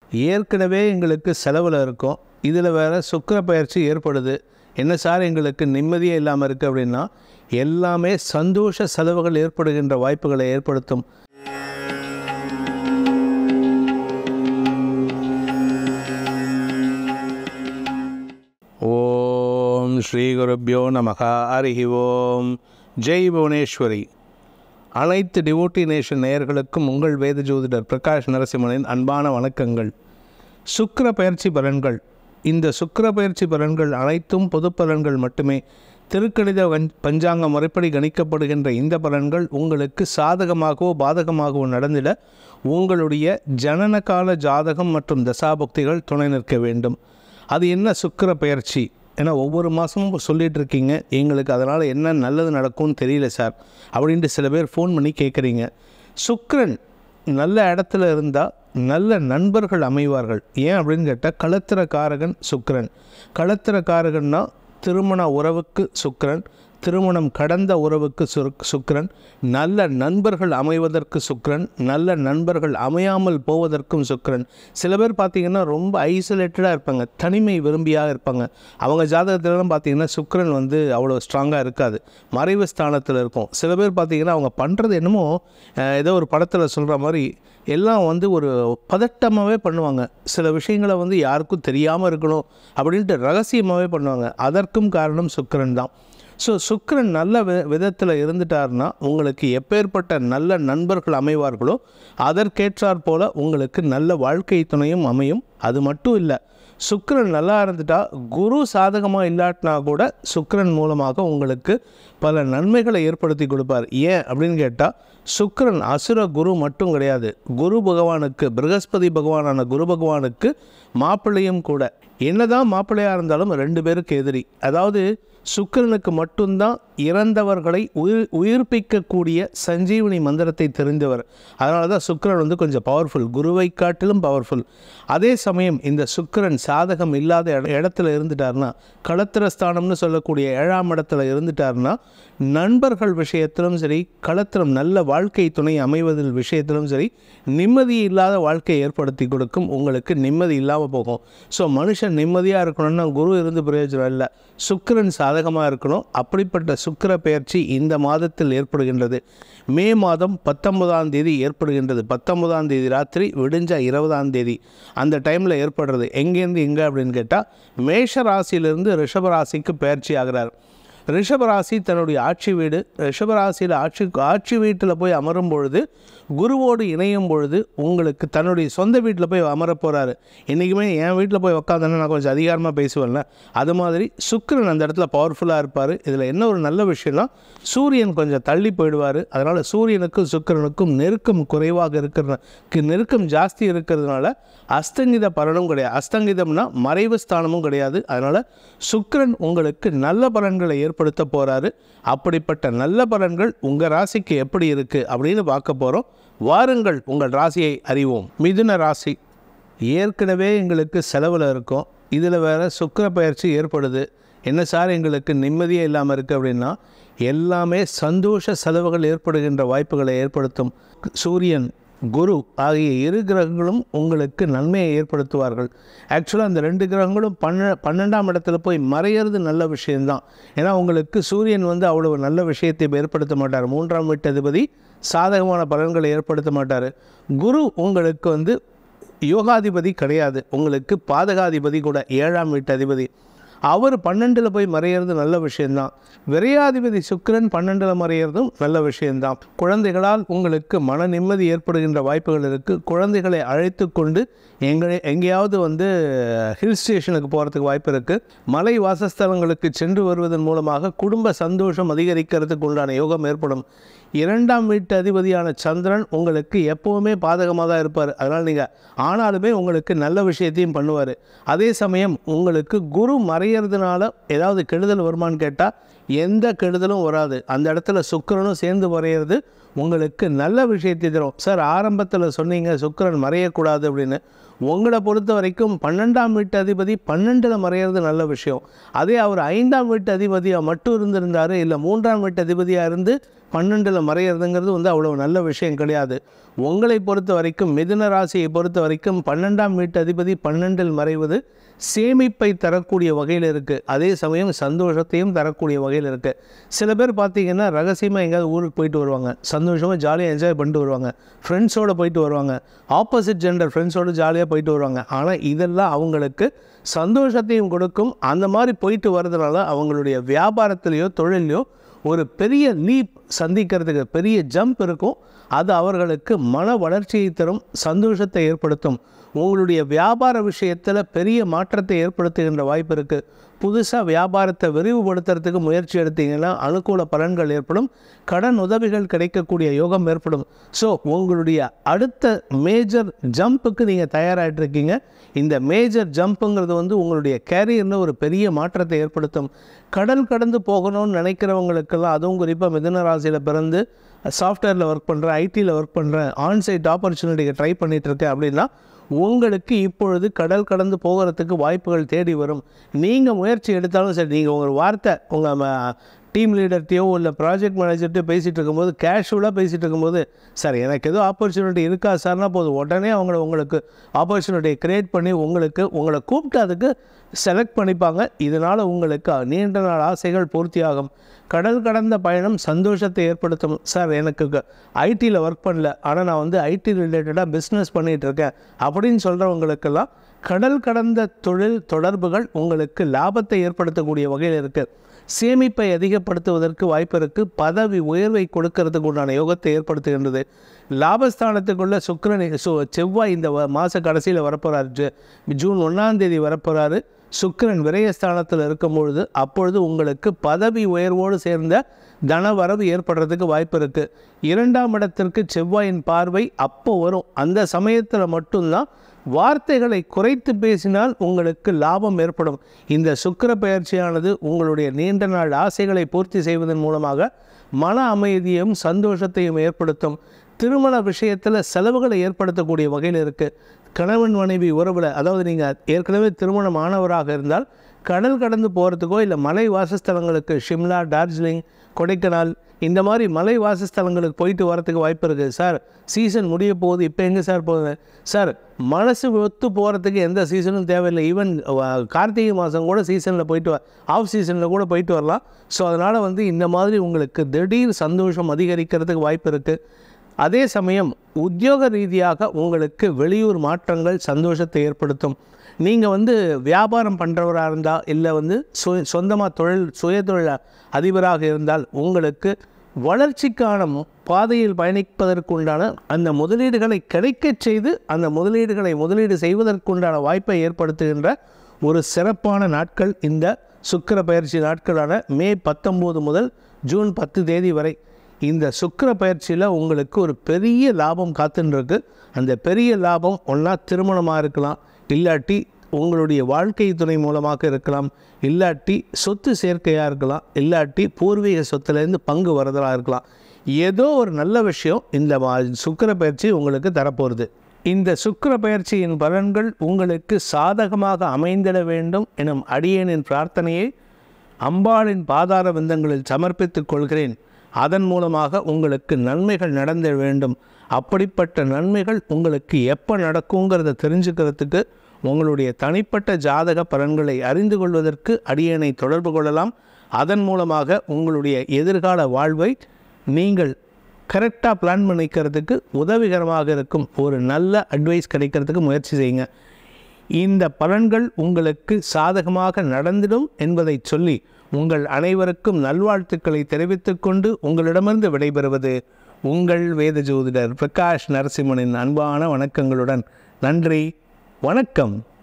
ஏற்கனவே எங்களுக்கு செலவில் இருக்கும், இதில் வேறு சுக்கிர பயிற்சி ஏற்படுது, என்ன சார் எங்களுக்கு நிம்மதியே இல்லாமல் இருக்குது அப்படின்னா, எல்லாமே சந்தோஷ செலவுகள் ஏற்படுகின்ற வாய்ப்புகளை ஏற்படுத்தும். ஓம் ஸ்ரீ குருப்யோ நமக. ஹரிஹி ஓம். ஜெய் புவனேஸ்வரி. அனைத்து டிவோட்டி நேஷன் நேயர்களுக்கும் உங்கள் வேத ஜோதிடர் பிரகாஷ் நரசிம்மனின் அன்பான வணக்கங்கள். சுக்கிர பயிற்சி பலன்கள். இந்த சுக்கிர பயிற்சி பலன்கள் அனைத்தும் பொது பலன்கள் மட்டுமே. திருக்கணித பஞ்சாங்க முறைப்படி கணிக்கப்படுகின்ற இந்த பலன்கள் உங்களுக்கு சாதகமாகவோ பாதகமாகவோ நடந்திட உங்களுடைய ஜனனகால ஜாதகம் மற்றும் தசாபுக்திகள் துணை நிற்க வேண்டும். அது என்ன சுக்கிர பயிற்சி? ஏன்னா ஒவ்வொரு மாதமும் சொல்லிகிட்டு இருக்கீங்க, எங்களுக்கு அதனால் என்ன நல்லது நடக்கும்னு தெரியல சார் அப்படின்ட்டு சில பேர் ஃபோன் பண்ணி கேட்குறீங்க. சுக்கிரன் நல்ல இடத்துல இருந்தால் நல்ல நண்பர்கள் அமைவார்கள். ஏன் அப்படின்னு கேட்டால், களத்திர காரகன் சுக்கிரன். களத்திர காரகன்னா திருமண உறவுக்கு சுக்கிரன், திருமணம் கடந்த உறவுக்கு சுக்கிரன், நல்ல நண்பர்கள் அமைவதற்கு சுக்கிரன், நல்ல நண்பர்கள் அமையாமல் போவதற்கும் சுக்கிரன். சில பேர் பார்த்திங்கன்னா ரொம்ப ஐசோலேட்டடாக இருப்பாங்க, தனிமை விரும்பியாக இருப்பாங்க. அவங்க ஜாதகத்திலலாம் பார்த்திங்கன்னா சுக்கிரன் அவ்வளோ ஸ்ட்ராங்காக இருக்காது, மறைவு ஸ்தானத்தில் இருக்கும். சில பேர் பார்த்திங்கன்னா அவங்க பண்ணுறது என்னமோ ஏதோ ஒரு படத்தில் சொல்கிற மாதிரி எல்லாம் ஒரு பதட்டமாகவே பண்ணுவாங்க. சில விஷயங்களை யாருக்கும் தெரியாமல் இருக்கணும் அப்படின்ட்டு ரகசியமாகவே பண்ணுவாங்க. அதற்கும் காரணம் சுக்கிரன் தான். ஸோ சுக்கிரன் நல்ல விதத்தில் இருந்துட்டார்னா உங்களுக்கு எப்பேற்பட்ட நல்ல நண்பர்கள் அமைவார்களோ அதற்கேற்றாற் போல் உங்களுக்கு நல்ல வாழ்க்கை துணையும் அமையும். அது மட்டும் இல்லை, சுக்கிரன் நல்லா இருந்துட்டா, குரு சாதகமாக இல்லாட்டினா கூட சுக்கிரன் மூலமாக உங்களுக்கு பல நன்மைகளை ஏற்படுத்தி கொடுப்பார். ஏன் அப்படின்னு கேட்டால், சுக்கிரன் அசுர குரு மட்டும் கிடையாது, குரு பகவானுக்கு, பிரகஸ்பதி பகவானான குரு பகவானுக்கு மாப்பிள்ளையும் கூட. என்னதான் மாப்பிள்ளையாக இருந்தாலும் 2 பேருக்கு எதிரி. அதாவது சுக்கிரனுக்கு மட்டும்தான் இறந்தவர்களை உயிர்ப்பிக்கக்கூடிய சஞ்சீவனி மந்திரத்தை தெரிந்தவர். அதனால தான் சுக்கிரன் கொஞ்சம் பவர்ஃபுல், குருவை காட்டிலும் பவர்ஃபுல். அதே சமயம் இந்த சுக்கிரன் சாதகம் இல்லாத இடத்துல இருந்துட்டார்னா, களத்திரஸ்தானம்னு சொல்லக்கூடிய 7ஆம் இடத்துல இருந்துட்டார்னா, நண்பர்கள் விஷயத்திலும் சரி, களத்திரம் நல்ல வாழ்க்கை துணை அமைவதில் விஷயத்திலும் சரி, நிம்மதி இல்லாத வாழ்க்கையை ஏற்படுத்தி கொடுக்கும். உங்களுக்கு நிம்மதி இல்லாமல் போகும். ஸோ மனுஷன் நிம்மதியாக இருக்கணும்னா குரு இருந்து பிரயோஜனம் இல்லை, சுக்கிரன் சாதகமாக இருக்கணும். அப்படிப்பட்ட சுக்கிர பெயர்ச்சி இந்த மாதத்தில் ஏற்படுகின்றது. மே மாதம் 19ஆம் தேதி ஏற்படுகின்றது. 19ஆம் தேதி ராத்திரி விடிஞ்ச 20ஆம் தேதி அந்த டைமில் ஏற்படுறது. எங்கேருந்து எங்கே அப்படின்னு கேட்டால், மேஷ ராசியிலிருந்து ரிஷபராசிக்கு பெயர்ச்சி ஆகிறார். ரிஷபராசி தன்னுடைய ஆட்சி வீடு, ரிஷபராசியில் ஆட்சி வீட்டில் போய் அமரும் பொழுது, குருவோடு இணையும் பொழுது உங்களுக்கு தன்னுடைய சொந்த வீட்டில் போய் அமர போகிறாரு. இன்றைக்குமே என் வீட்டில் போய் உட்காந்தேன்னா நான் கொஞ்சம் அதிகாரமாக பேசுவேன்ல, அது மாதிரி சுக்கிரன் அந்த இடத்துல பவர்ஃபுல்லாக இருப்பார். இதில் என்ன ஒரு நல்ல விஷயம்னா, சூரியன் கொஞ்சம் தள்ளி போயிடுவார். அதனால் சூரியனுக்கும் சுக்கிரனுக்கும் நெருக்கம் குறைவாக நெருக்கம் ஜாஸ்தி இருக்கிறதுனால அஸ்தங்கித பலனும் கிடையாது. அஸ்தங்கிதம்னா மறைவு ஸ்தானமும் கிடையாது. அதனால் சுக்கிரன் உங்களுக்கு நல்ல பலன்களை ஏற்படுத்த போகிறாரு. அப்படிப்பட்ட நல்ல பலன்கள் உங்கள் ராசிக்கு எப்படி இருக்குது அப்படின்னு பார்க்க போகிறோம். வாருங்கள் உங்கள் ராசியை அறிவோம். மிதுன ராசி. ஏற்கனவே எங்களுக்கு செலவில் இருக்கும், இதில் வேறு சுக்கிர பயிற்சி ஏற்படுது, என்ன சார் எங்களுக்கு நிம்மதியே இல்லாமல் இருக்குது அப்படின்னா, எல்லாமே சந்தோஷ செலவுகள் ஏற்படுகின்ற வாய்ப்புகளை ஏற்படுத்தும். சூரியன், குரு ஆகிய 2 கிரகங்களும் உங்களுக்கு நன்மையை ஏற்படுத்துவார்கள். ஆக்சுவலாக அந்த 2 கிரகங்களும் 12ஆம் இடத்துல போய் மறையிறது நல்ல விஷயந்தான். ஏன்னா உங்களுக்கு சூரியன் அவ்வளவு நல்ல விஷயத்தை ஏற்படுத்த மாட்டார். 3ஆம் வீட்டு அதிபதி சாதகமான பலன்களை ஏற்படுத்த மாட்டார். குரு உங்களுக்கு யோகாதிபதி கிடையாது, உங்களுக்கு பாதகாதிபதி கூட, 7ஆம் வீட்டு அதிபதி. அவர் 12ல் போய் மறையிறது நல்ல விஷயந்தான். விரையாதிபதி சுக்கிரன் 12ல் மறையிறதும் நல்ல விஷயந்தான். குழந்தைகளால் உங்களுக்கு மன நிம்மதி ஏற்படுகின்ற வாய்ப்புகள் இருக்குது. குழந்தைகளை அழைத்து கொண்டு எங்கேயாவது ஹில் ஸ்டேஷனுக்கு போகிறதுக்கு வாய்ப்பு இருக்குது. மலை வாசஸ்தலங்களுக்கு சென்று வருவதன் மூலமாக குடும்ப சந்தோஷம் அதிகரிக்கிறதுக்கு உண்டான யோகம் ஏற்படும். 2ஆம் வீட்டு அதிபதியான சந்திரன் உங்களுக்கு எப்போவுமே பாதகமாக தான் இருப்பார். அதனால் நீங்கள் ஆனாலுமே உங்களுக்கு நல்ல விஷயத்தையும் பண்ணுவார். அதே சமயம் உங்களுக்கு குரு மறையிறதுனால ஏதாவது கெடுதல் வருமானு கேட்டால் எந்த கெடுதலும் வராது. அந்த இடத்துல சுக்கிரனும் சேர்ந்து மறையிறது உங்களுக்கு நல்ல விஷயத்தை தரும். சார் ஆரம்பத்தில் சொன்னீங்க சுக்கிரன் மறையக்கூடாது அப்படின்னு. உங்களை பொறுத்த வரைக்கும் 12ஆம் வீட்டு அதிபதி 12ல் மறையிறது நல்ல விஷயம். அதே அவர் 5ஆம் வீட்டு அதிபதியாக மட்டும் இருந்திருந்தார், இல்லை 3ஆம் வீட்டு அதிபதியாக இருந்து 12ல் மறையிறதுங்கிறது வந்து அவ்வளோ நல்ல விஷயம் கிடையாது. உங்களை பொறுத்த வரைக்கும், மிதுன ராசியை பொறுத்த வரைக்கும் 12ஆம் வீட்டு அதிபதி 12ல் மறைவது சேமிப்பை தரக்கூடிய வகையில் இருக்குது. அதே சமயம் சந்தோஷத்தையும் தரக்கூடிய வகையில் இருக்குது. சில பேர் பார்த்திங்கன்னா ரகசியமாக எங்கேயாவது ஊருக்கு போயிட்டு வருவாங்க, சந்தோஷமாக ஜாலியாக என்ஜாய் பண்ணிட்டு வருவாங்க, ஃப்ரெண்ட்ஸோடு போயிட்டு வருவாங்க, ஆப்போசிட் ஜெண்டர் ஃப்ரெண்ட்ஸோடு ஜாலியாக போயிட்டு வருவாங்க. ஆனால் இதெல்லாம் அவங்களுக்கு சந்தோஷத்தையும் கொடுக்கும். அந்த மாதிரி போயிட்டு வர்றதுனால அவங்களுடைய வியாபாரத்திலேயோ தொழிலையோ ஒரு பெரிய லீப் சந்திக்கிறதுக்கு பெரிய ஜம்ப் இருக்கும். அது அவர்களுக்கு மன வளர்ச்சியை தரும், சந்தோஷத்தை ஏற்படுத்தும். உங்களுடைய வியாபார விஷயத்தில் பெரிய மாற்றத்தை ஏற்படுத்துகின்ற வாய்ப்பு இருக்குது. புதுசாக வியாபாரத்தை விரிவுபடுத்துறதுக்கு முயற்சி எடுத்தீங்கன்னா அனுகூல பலன்கள் ஏற்படும், கடன் உதவிகள் கிடைக்கக்கூடிய யோகம் ஏற்படும். ஸோ உங்களுடைய அடுத்த மேஜர் ஜம்புக்கு நீங்கள் தயாராகிட்ருக்கீங்க. இந்த மேஜர் ஜம்புங்கிறது வந்து உங்களுடைய கேரியரில் ஒரு பெரிய மாற்றத்தை ஏற்படுத்தும். கடல் கடந்து போகணும்னு நினைக்கிறவங்களுக்கெல்லாம், அதுவும் குறிப்பாக மிதுன ராசியில் பிறந்து சாஃப்ட்வேரில் ஒர்க் பண்ணுறேன், ஐடியில் ஒர்க் பண்ணுறேன், ஆன்சைட் ஆப்பர்ச்சுனிட்டியை ட்ரை பண்ணிகிட்ருக்கேன் அப்படின்னா உங்களுக்கு இப்பொழுது கடல் கடந்து போகிறதுக்கு வாய்ப்புகள் தேடி வரும். நீங்கள் முயற்சி எடுத்தாலும் சரி, நீங்கள் உங்கள் வார்த்தை உங்கள் டீம் லீடர்கிட்டையோ இல்லை ப்ராஜெக்ட் மேனேஜர்கிட்டையோ பேசிகிட்டு இருக்கும்போது, கேஷுவலாக பேசிகிட்டு இருக்கும்போது, சார் எனக்கு எதோ ஆப்பர்ச்சுனிட்டி இருக்கா சார்னா போதும், உடனே உங்களுக்கு ஆப்பர்ச்சுனிட்டியை க்ரியேட் பண்ணி உங்களை கூப்பிட்டு அதுக்கு செலக்ட் பண்ணிப்பாங்க. இதனால் உங்களுக்கு நீண்ட நாள் ஆசைகள் பூர்த்தியாகும். கடல் கடந்த பயணம் சந்தோஷத்தை ஏற்படுத்தும். சார் எனக்கு ஐடியில் ஒர்க் பண்ணல, ஆனால் நான் வந்து ஐடி ரிலேட்டடாக பிஸ்னஸ் பண்ணிகிட்ருக்கேன் அப்படின்னு சொல்கிறவங்களுக்கெல்லாம் கடல் கடந்த தொழில் தொடர்புகள் உங்களுக்கு லாபத்தை ஏற்படுத்தக்கூடிய வகையில் இருக்குது. சேமிப்பை அதிகப்படுத்துவதற்கு வாய்ப்பு இருக்குது. பதவி உயர்வை கொடுக்கறதுக்கு உண்டான யோகத்தை ஏற்படுத்துகின்றது. லாபஸ்தானத்துக்குள்ள செவ்வாய் இந்த மாத கடைசியில் வரப்போகிறாரு. ஜூன் 1ஆம் தேதி வரப்போகிறாரு. சுக்கிரன் விரயஸ்தானத்தில் இருக்கும்பொழுது அப்பொழுது உங்களுக்கு பதவி உயர்வோடு சேர்ந்த தனவரவு ஏற்படுறதுக்கு வாய்ப்பு இருக்குது. 2ஆம் இடத்திற்கு செவ்வாயின் பார்வை அப்போ வரும். அந்த சமயத்தில் மட்டும்தான் வார்த்தைகளை குறைத்து பேசினால் உங்களுக்கு லாபம் ஏற்படும். இந்த சுக்கிர பெயர்ச்சியானது உங்களுடைய நீண்ட நாள் ஆசைகளை பூர்த்தி செய்வதன் மூலமாக மன அமைதியையும் சந்தோஷத்தையும் ஏற்படுத்தும். திருமண விஷயத்தில் செலவுகளை ஏற்படுத்தக்கூடிய வகையில் இருக்குது. கணவன் மனைவி உறவில், அதாவது நீங்கள் ஏற்கனவே திருமணம் ஆனவராக இருந்தால் கடல் கடந்து போகிறதுக்கோ இல்லை மலை வாசஸ்தலங்களுக்கு ஷிம்லா, டார்ஜிலிங், கொடைக்கானல் இந்த மாதிரி மலை வாசஸ்தலங்களுக்கு போயிட்டு வரத்துக்கு வாய்ப்பு இருக்குது. சார் சீசன் முடிய போகுது, இப்போ எங்கே சார் போகுது? சார் மனசு ஒத்து போகிறதுக்கு எந்த சீசனும் தேவையில்லை. ஈவன் கார்த்திகை மாதம் கூட சீசனில் போயிட்டு ஆஃப் சீசனில் கூட போயிட்டு வரலாம். ஸோ அதனால் வந்து இந்த மாதிரி உங்களுக்கு திடீர் சந்தோஷம் அதிகரிக்கிறதுக்கு வாய்ப்பு இருக்குது. அதே சமயம் உத்தியோக ரீதியாக உங்களுக்கு வெளியூர் மாற்றங்கள் சந்தோஷத்தை ஏற்படுத்தும். நீங்கள் வந்து வியாபாரம் பண்ணுறவராக இருந்தால் இல்லை வந்து சொந்தமாக சுயதொழில் அதிபராக இருந்தால் உங்களுக்கு வளர்ச்சிக்கான பாதையில் பயணிப்பதற்குண்டான அந்த முதலீடுகளை கிடைக்கச் செய்து அந்த முதலீடு செய்வதற்குண்டான வாய்ப்பை ஏற்படுத்துகின்ற ஒரு சிறப்பான நாட்கள் இந்த சுக்கிர பயிற்சி நாட்களான மே 19 முதல் ஜூன் 10 தேதி வரை. இந்த சுக்கிர பயிற்சியில் உங்களுக்கு ஒரு பெரிய லாபம் காத்துருக்கு. அந்த பெரிய லாபம் ஒன்றா திருமணமாக இருக்கலாம், இல்லாட்டி உங்களுடைய வாழ்க்கை துணை மூலமாக இருக்கலாம், இல்லாட்டி சொத்து சேர்க்கையாக இருக்கலாம், இல்லாட்டி பூர்வீக சொத்துலேருந்து பங்கு வரதலாக இருக்கலாம். ஏதோ ஒரு நல்ல விஷயம் இந்த சுக்கிர பயிற்சி உங்களுக்கு தரப்போகிறது. இந்த சுக்கிர பயிற்சியின் பலன்கள் உங்களுக்கு சாதகமாக அமைந்திட வேண்டும் எனும் அடியேனின் பிரார்த்தனையை அம்பாளின் பாதார விந்தங்களில் சமர்ப்பித்துக் கொள்கிறேன். அதன் மூலமாக உங்களுக்கு நன்மைகள் நடந்திட வேண்டும். அப்படிப்பட்ட நன்மைகள் உங்களுக்கு எப்போ நடக்குங்கிறத தெரிஞ்சுக்கிறதுக்கு உங்களுடைய தனிப்பட்ட ஜாதக பலன்களை அறிந்து கொள்வதற்கு அடியேனை தொடர்பு கொள்ளலாம். அதன் மூலமாக உங்களுடைய எதிர்கால வாழ்வை நீங்கள் கரெக்டாக பிளான் பண்ணிக்கிறதுக்கு உதவிகரமாக இருக்கும் ஒரு நல்ல அட்வைஸ் கிடைக்கிறதுக்கு முயற்சி செய்யுங்க. இந்த பலன்கள் உங்களுக்கு சாதகமாக நடந்திடும் என்பதை சொல்லி உங்கள் அனைவருக்கும் நல்வாழ்த்துக்களை தெரிவித்துக்கொண்டு உங்களிடமிருந்து விடைபெறுவது உங்கள் வேத ஜோதிடர் பிரகாஷ் நரசிம்மனின் அன்பான வணக்கங்களுடன். நன்றி, வணக்கம்.